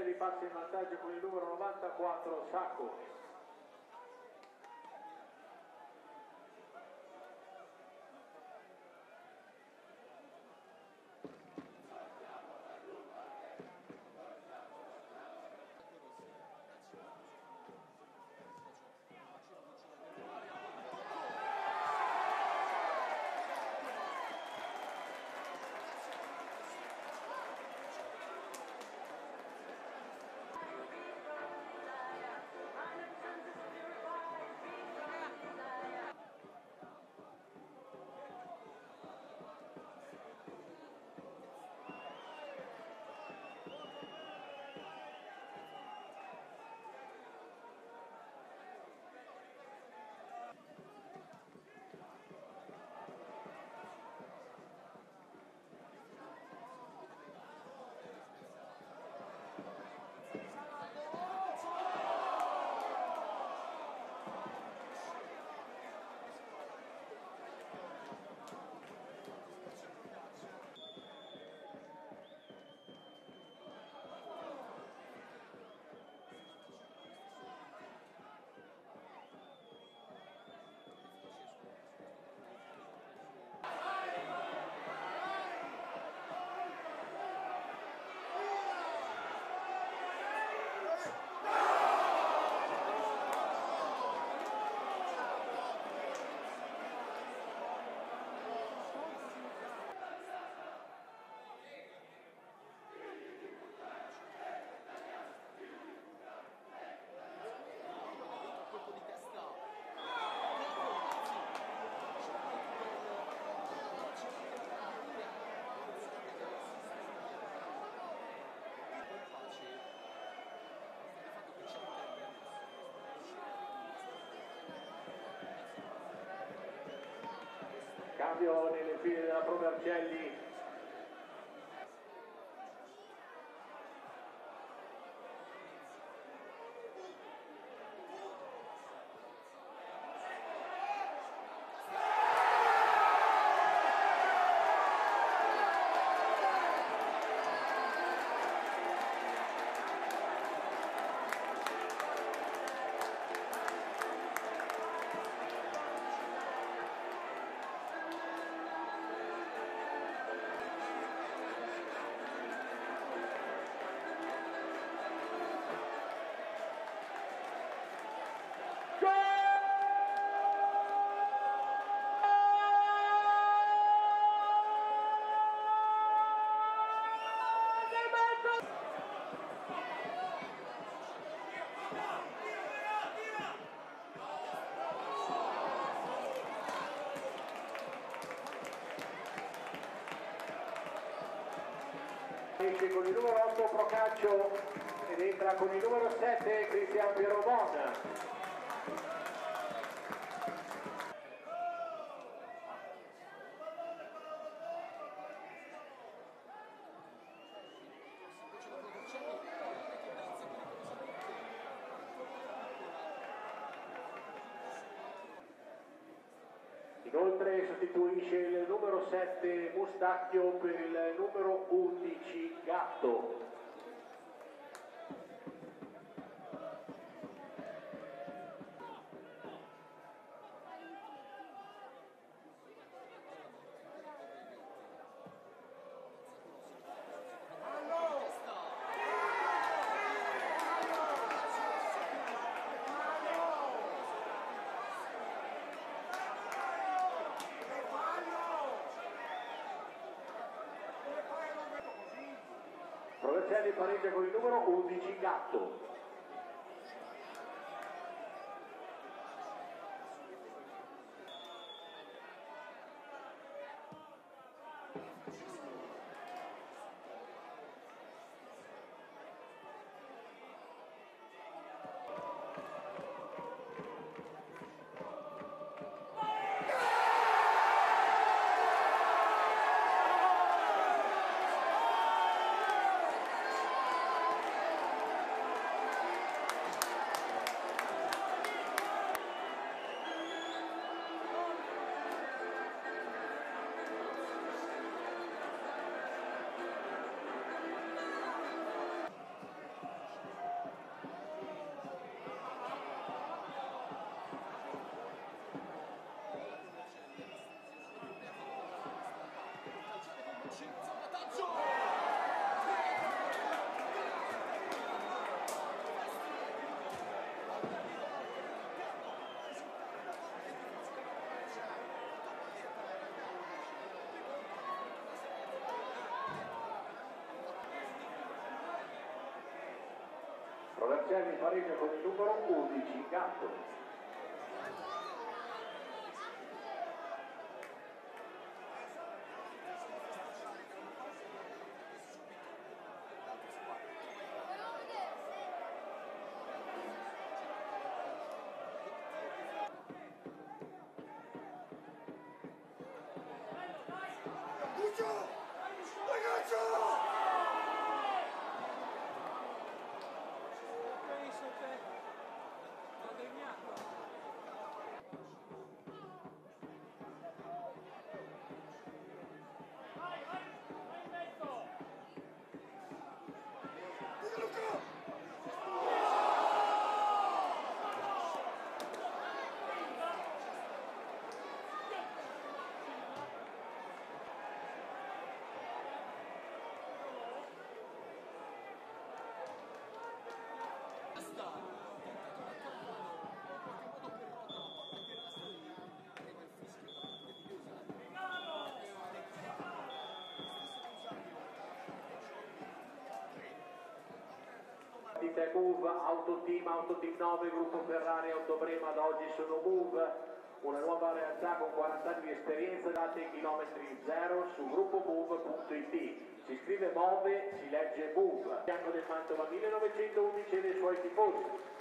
Provercelli passa in vantaggio con il numero 94 Sacco. Cambio nelle file della Provercelli. Esce con il numero 8 Procaccio ed entra con il numero 7 Cristian Pieromon. Inoltre sostituisce il numero 7 Mustacchio per il numero 11 Gatto. Provercelli pareggia con il numero 11 Gatto. Provercelli pareggia con il numero 11, Gatto. Move, Autoteam 9, Gruppo Ferrari, Autobrema ad oggi sono Move, una nuova realtà con 40 anni di esperienza, date chilometri zero su gruppomove.it. Si scrive Move, si legge Move. Fianco del Mantova 1911 e dei suoi tifosi.